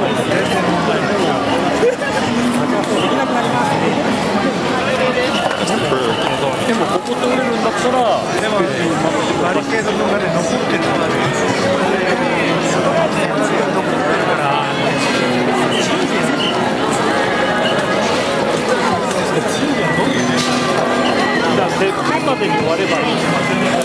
でもここ通れるんだったら、でもバリケードの中で残ってるのがね、残ってるから。 じゃあ、てっぺんまでに終わればいい。